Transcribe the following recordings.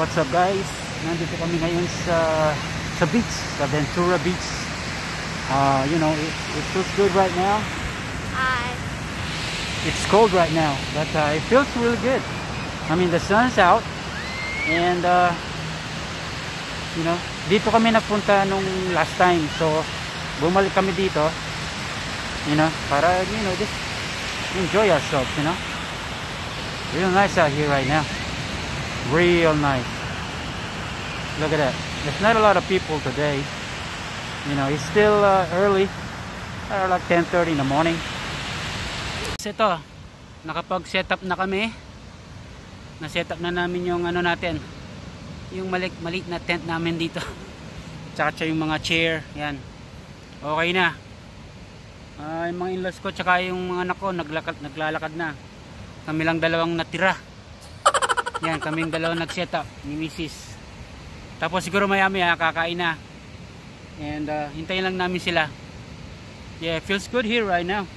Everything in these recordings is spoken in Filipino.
What's up guys? Nandito kami ngayon sa beach, sa Ventura Beach. You know, it feels good right now. Hi. It's cold right now, but it feels really good. I mean, the sun's out, and you know, dito kami napunta nung last time, so bumalik kami dito, you know, para, you know, just enjoy ourselves, you know. Real nice out here right now. Real nice. Look at that. There's not a lot of people today. You know, it's still early, like 10:30 in the morning. So ito, nakapag-set up na kami. Na-set up na namin yung ano natin, yung maliit na tent namin dito. Tsaka yung mga chair, yan. Okay na. Yung mga in-laws ko tsaka yung mga anak ko naglalakad na. Kami lang dalawang natira. Yan, kaming dalawang nag-set up ni Mrs. Tapos siguro maya-maya kakain na. And hintayin lang namin sila. Yeah, feels good here right now.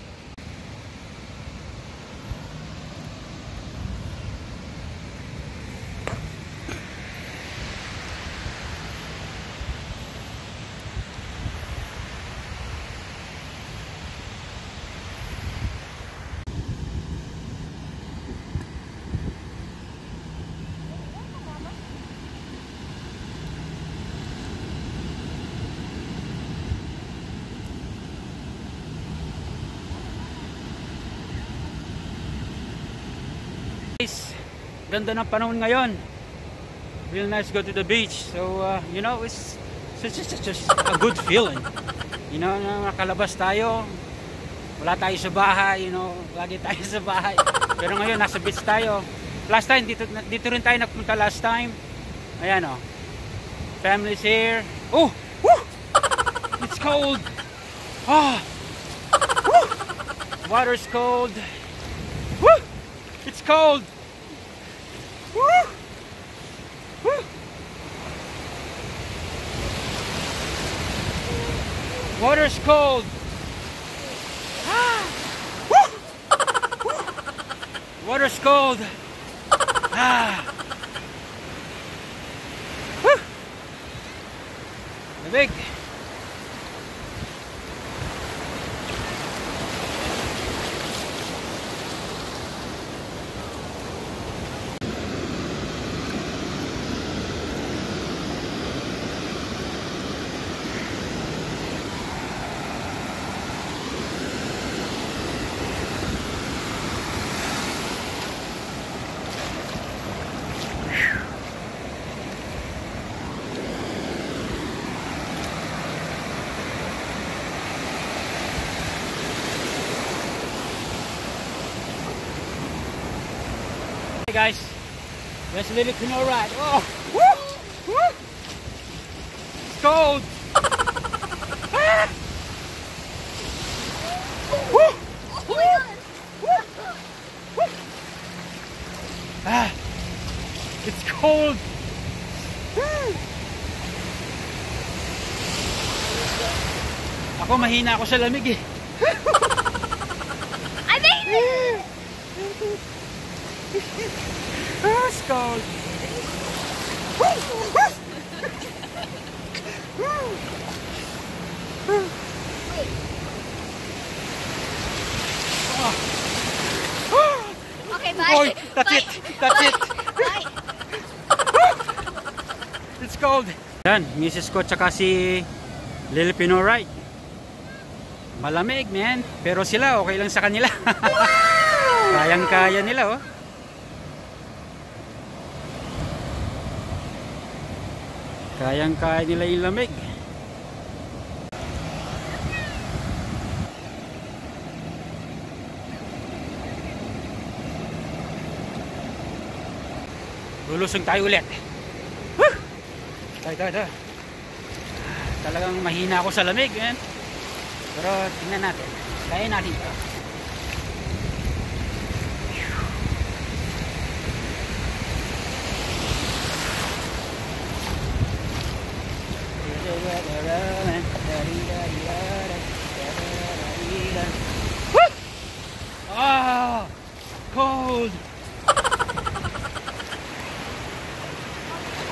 Ganda ng panahon ngayon. Real nice to go to the beach. So you know, it's just a good feeling. You know, nakalabas tayo. Wala tayo sa bahay, you know, lagi tayo sa bahay. Pero ngayon nasa beach tayo. Last time dito rin tayo nagpunta last time. Ayan oh. Family's here. Oh, woo! It's cold. Ah. Woo! Water's cold. Woo! It's cold. Woo! Woo! Water's cold. Ah! Woo! Woo! Water's cold. Ah! Woo! Lamig. Hey guys, there's a little canoe ride. Oh, woo, woo. It's cold. Ah. Woo. Woo. Woo. Ah. It's cold. Ako mahina ako sa lamig eh. I made it. Oh, it's cold. Okay, bye. Boy, that's Bye. it. That's it. Bye. It's cold. Yan, Mrs. ko tsaka si Lil Pino Right. Malamig, man. Pero sila, okay lang sa kanila. Kayang-kaya nila, oh. Kayang-kaya nila yung lamig. Lulusong tayo ulit. Woo! Tayo. Talagang mahina ako sa lamig, man. Pero tingnan natin. Kaya natin ito. Ah, cold.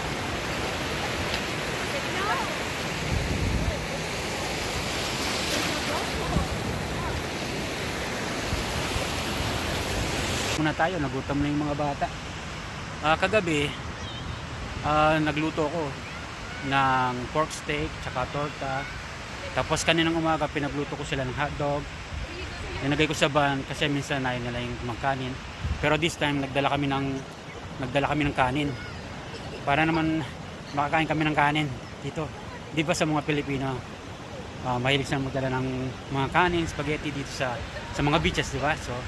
muna tayo, nagutom na yung mga bata. Kagabi, nagluto ko ng pork steak tsaka torta. Tapos kaninang umaga pinagluto ko sila ng hotdog. Nilagay ko sa van kasi minsan ayaw nila yung kumakanin. Pero this time nagdala kami ng kanin. Para naman makakain kami ng kanin dito. Di ba sa mga Pilipino, mahilig na magdala ng mga kanin, spaghetti dito sa mga beaches, di ba? So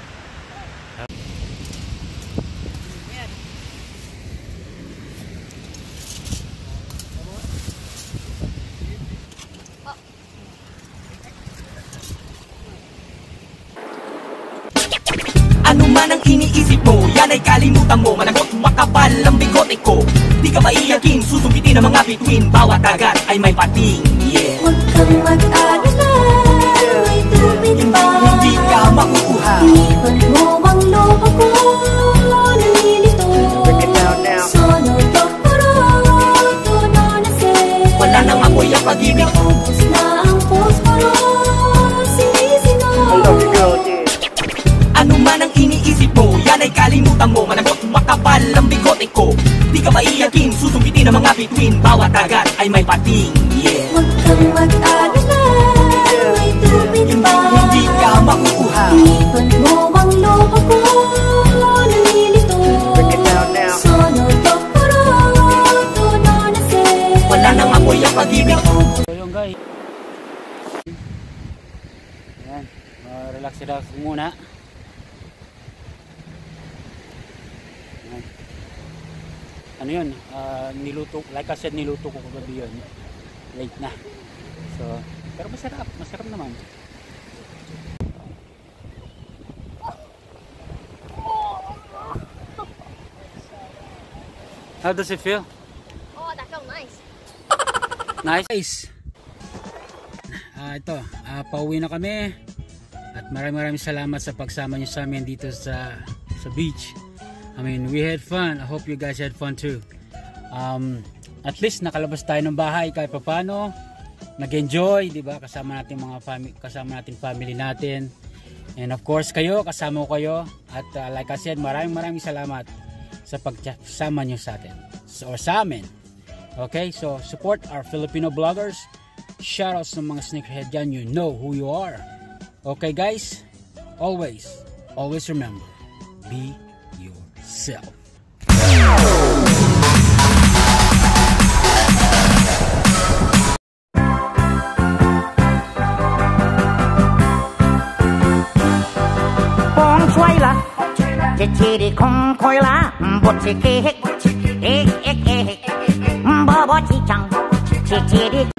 ano man ang iniisip mo, yan ay kalimutan mo. Managot, makapal ang bigote ko. Di ka maiyakin, susumpitin ang mga bituin. Bawat dagat ay may pating, yeah. Huwag kang mag-alala, may tubig pa. Hindi ka makukuha. Iwan mo ang lupa ko, nalilito. Sono, dokoro, tono na se. Wala nang amoy ang pag-ibig. Naubos na ang posporo, sinisino. Ano man ang iniisip mo, yan ay kalimutan mo. Managot, makapal ang bigote ko. Di ka maiyakin, susumpitin ang mga bituin. Bawat dagat ay may pating, yeah. Huwag kang mag-alala, may tubig pa. Hindi ka makukuha. Iwan mo ang lupa ko, nalilito. Sono, dokoro, tono na se. Wala nang amoy ang pag-ibig. so yun guys. Ayan, relax muna. Ayan. Ano yun, niluto, like I said, niluto ko kagabi yun. Late na. So, pero masarap naman. How does it feel? Oh, that felt nice. Nice. Ito, pauwi na kami. At maraming salamat sa pagsama niyo sa amin dito sa beach. I mean, we had fun. I hope you guys had fun too. At least nakalabas tayo ng bahay kahit papaano. Nag-enjoy, 'di ba? Kasama natin family natin. And of course, kasama ko kayo. At like I said, maraming salamat sa pagsama niyo sa atin. Or sa amin. Okay, so support our Filipino vloggers. Shoutouts ng mga sneakerhead dyan. You know who you are. Okay guys, always remember, be yourself. Kong choy la, chichiri kong koi la, bochike hek, ek ek ek, babo chichang, chichiri